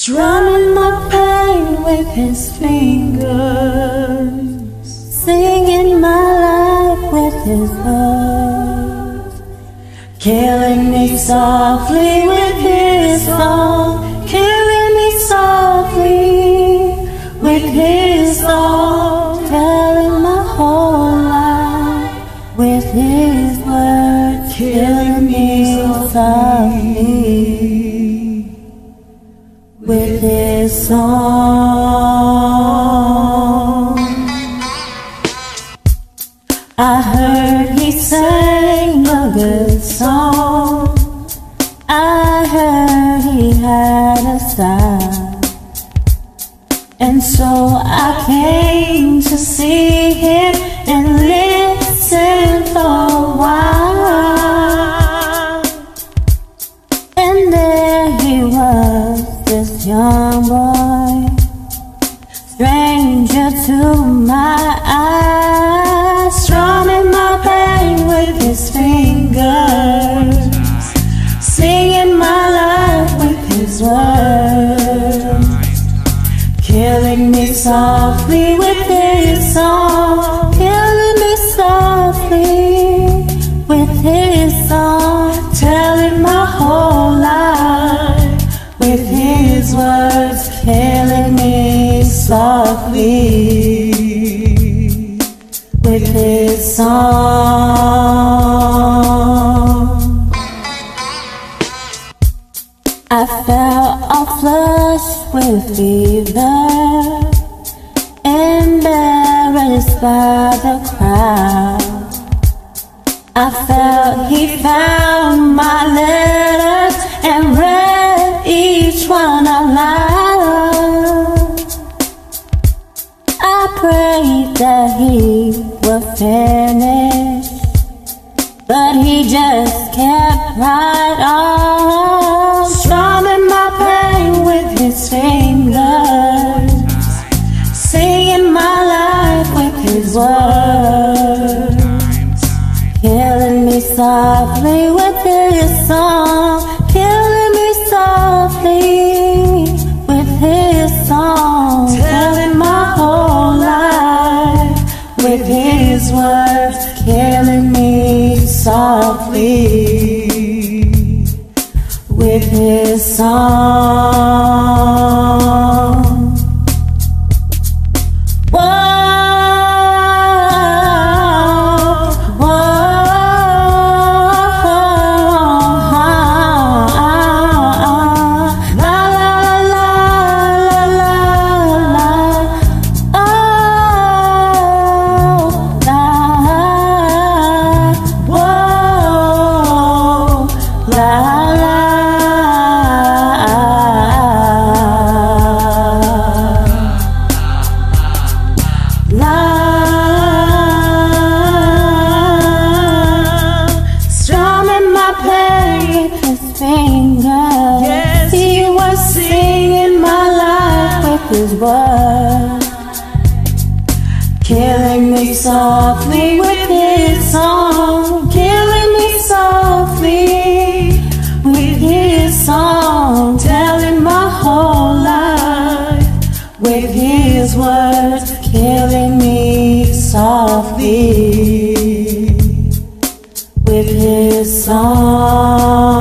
strumming my pain with his fingers, singing my life with his words, killing me softly with his song, killing me softly with his song, telling my whole life with his words, killing me softly with his song. I heard he sang a good song, I heard he had a style, and so I came to see him and listen for a while. And there he was, this young boy, stranger to my eyes, strumming my pain with his fingers, singing my life with his words, killing me softly with his song, killing me softly with his song, telling my whole life with his words, killing me softly with his song. I felt all flushed with fever, embarrassed by the crowd. I felt he found my letters and read each one out loud. I prayed that he would finish, but he just kept right on, strumming my pain with his fingers, singing my life with his words, killing me softly with his song, killing me softly with his song, telling my whole life with his words, killing me softly with his song. Yes, he was singing my life with his words, killing me softly with his song, killing me softly with his song, telling my whole life with his words, killing me softly with his song.